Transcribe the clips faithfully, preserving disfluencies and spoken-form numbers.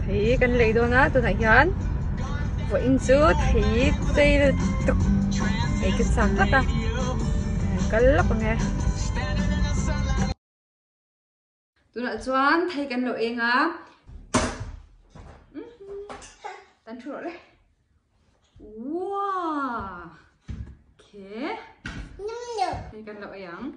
thì kan lấy đồ na tôi thấy hắn và in chú thì tây tục cái cái sáng hết ta cái lóc nghe tôi đã choán thấy kan lội ngá tan chuột đấy wow okay thấy kan lội yang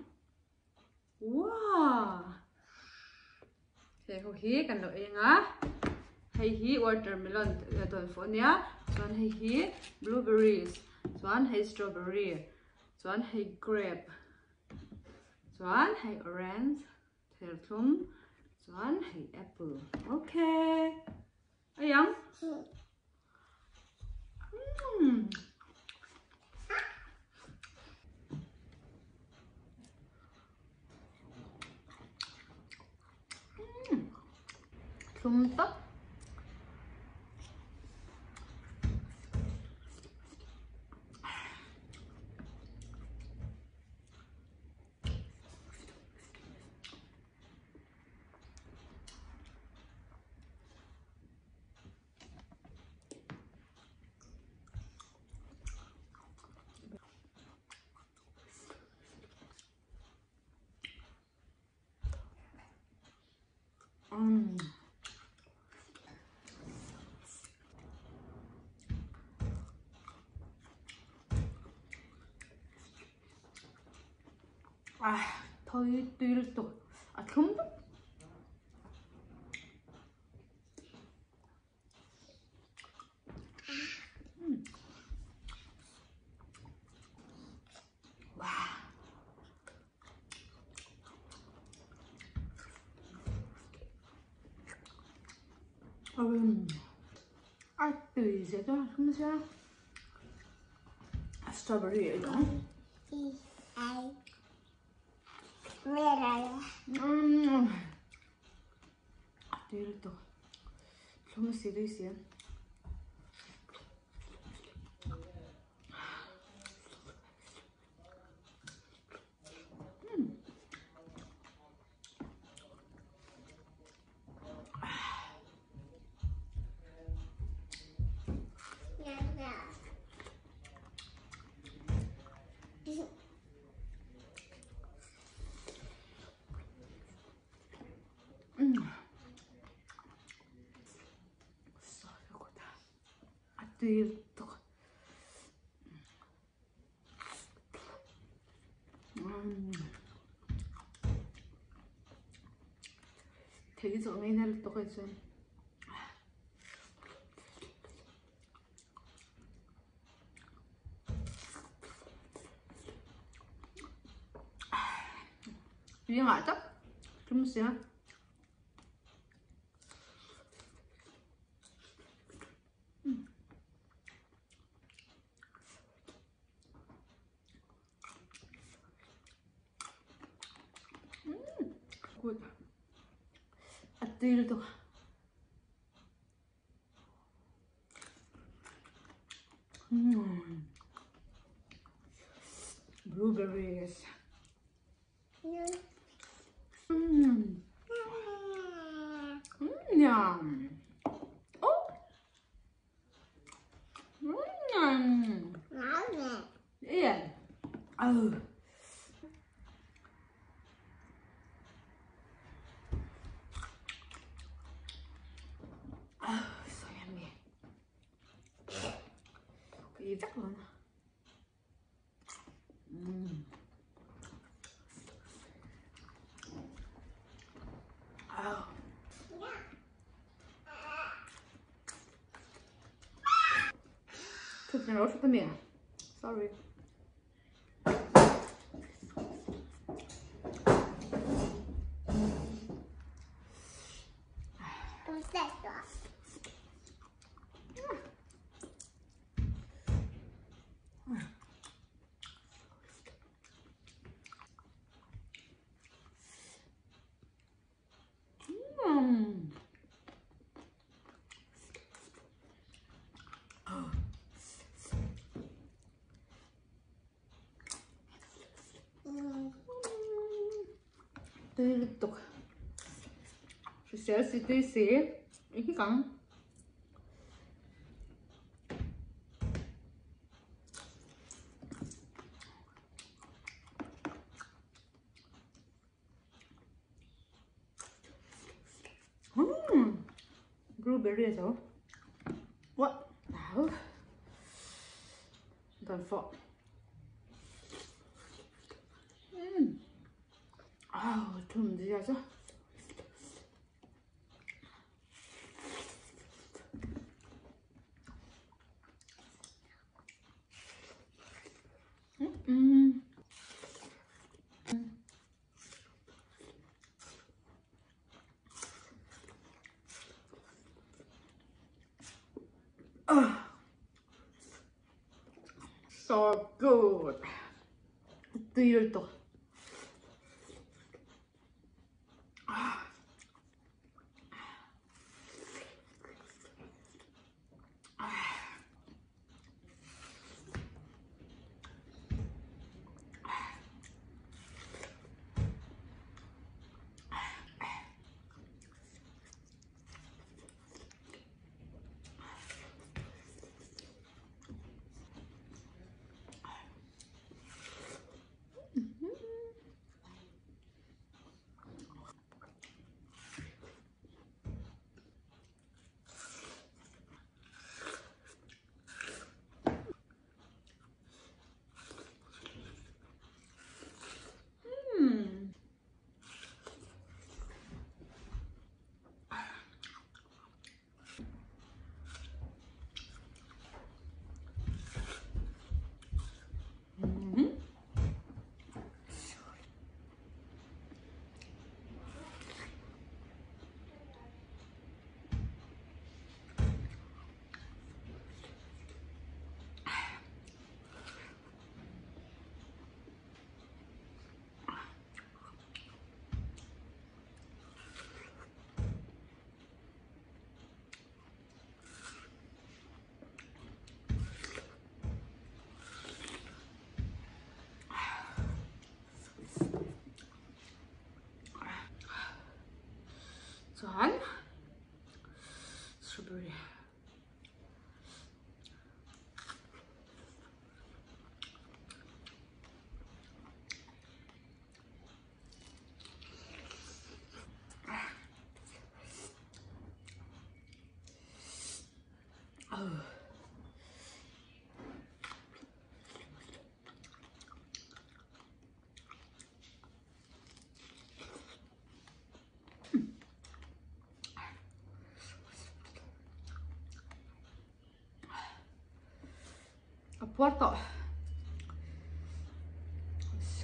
wow thế không khí kan lội ngá hay hi watermelon tuần phố nhá tuần hay hi blueberries tuần hay strawberry tuần hay grape tuần hay orange theo thum tuần hay apple okay ai yang mm. thum tóc Mm. 아, 더 이를 또, 아, 경도? 음. 와. 음. 아, 또 이제 또 숨쉬어. 아, 스트로베리예요. 음. 뒤를 또 너무 시리시야. 음. 음. 썰고다. 아, 뒤를 또. 음. 되게 좋네 날 또 가져. 이게 맞아? 좀 쓰야. 음. 음. 굿. 아뜨일도. 음. blueberries. 음. 음, 냠. 어? 음. 예. 아우. 아우, so yummy. 이 잠깐만. 음. 아우. Tut mir leid für mehr. Sorry. 음. Tôi tục sẽ sẽ sẽ sẽ cái cắn blueberry though. What? Now, don't fall. Mmm. Oh, tum đi ra chứ. Mmm. Oh, so good. Deal. Chuan strawberry. Oh. Apuerto. So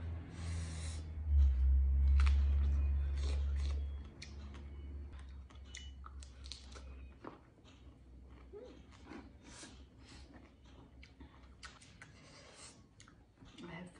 I have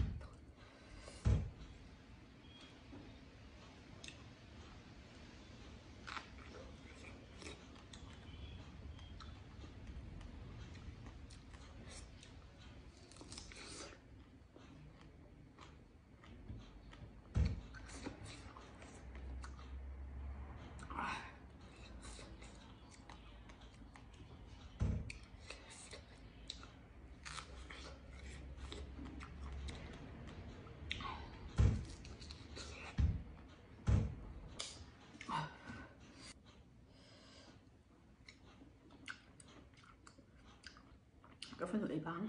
cái phần nội bán.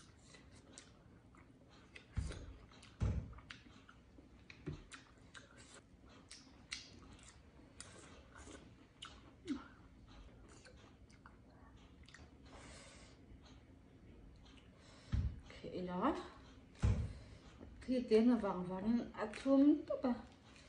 Okay, là thì tiếng là vàng vàng ăn thơm tốt à.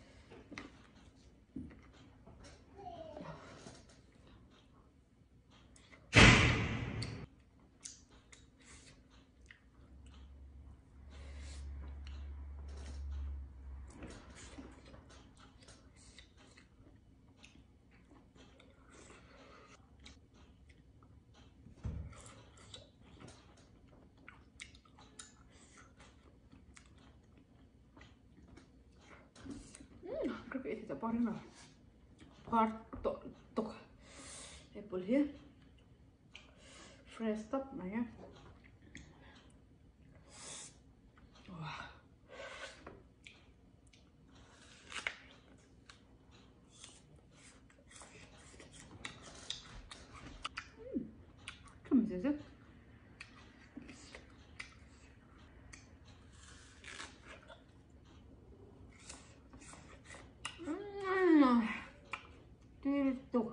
Creo que se pone una parto to apple here fresh top này nhá. 또.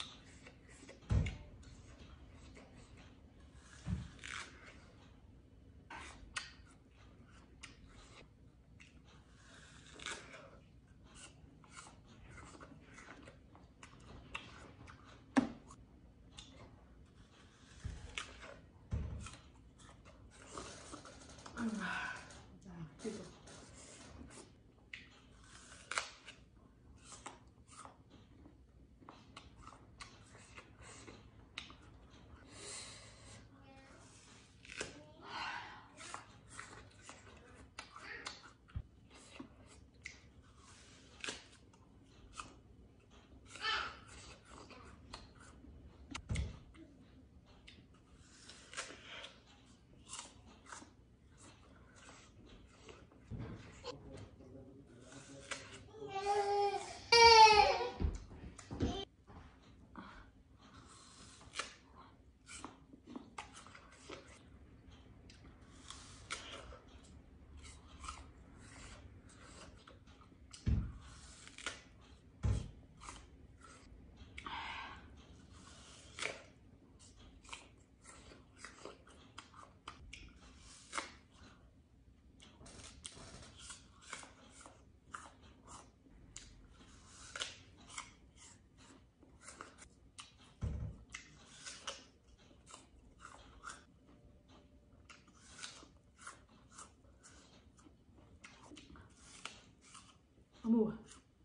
어머.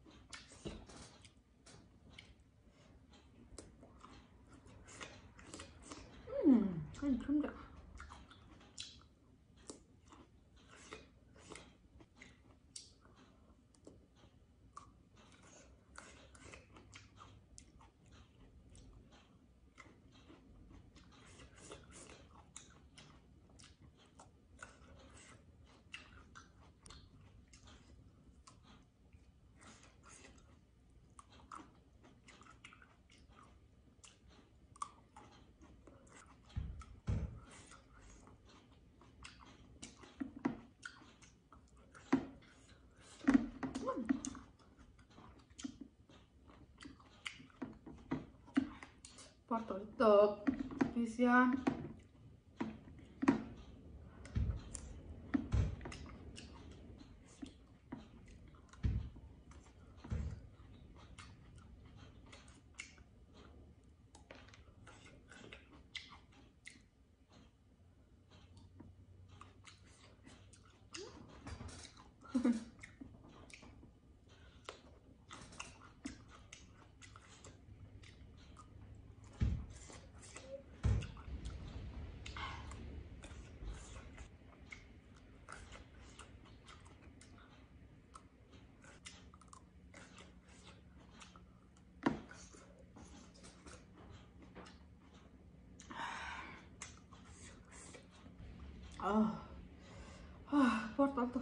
음, 아니 근데. Porto tutup, please ya. 아, 아, porto tutup.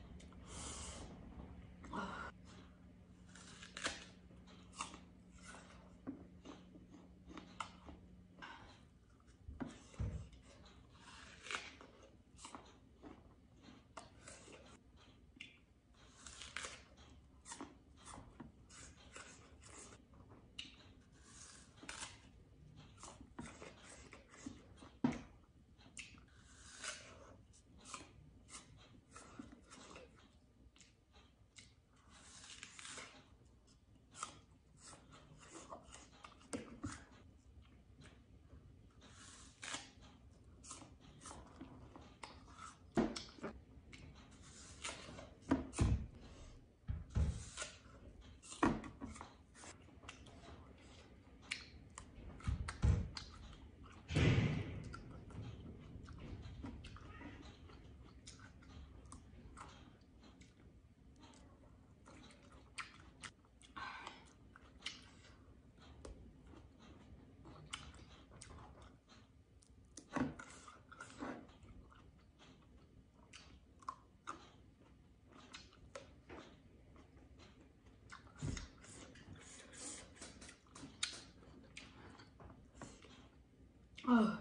아.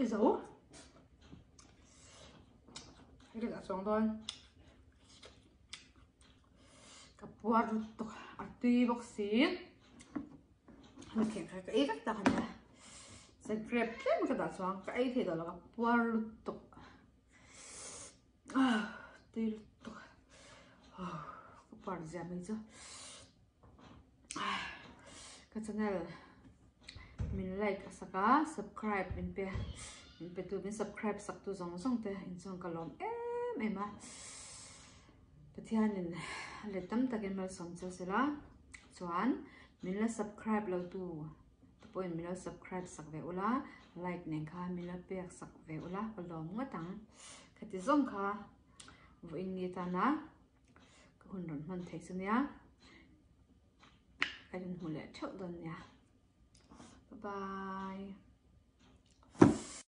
Ôi dấu cái là xong thôi cặp qua rồi à tuy bác sĩ mình khen cái cái cái ta này sẽ grab thêm cái đó xong cái thì đó là cặp qua rồi à tuy rồi cặp qua rồi gì vậy chứ cái channel mình like saka subscribe mình pe mình pe tu mình subscribe sak tu zong zong te in zong kalom em em à pathianin le tam takin mal som chu sela chuan mình la subscribe lo tu point mình la subscribe sak ve ula like nen kha mình la pe sak ve ula kalom nga tang khati zong kha vo in ni ta na ko hun ron man thei chu nia cái hule thok don nia bye bye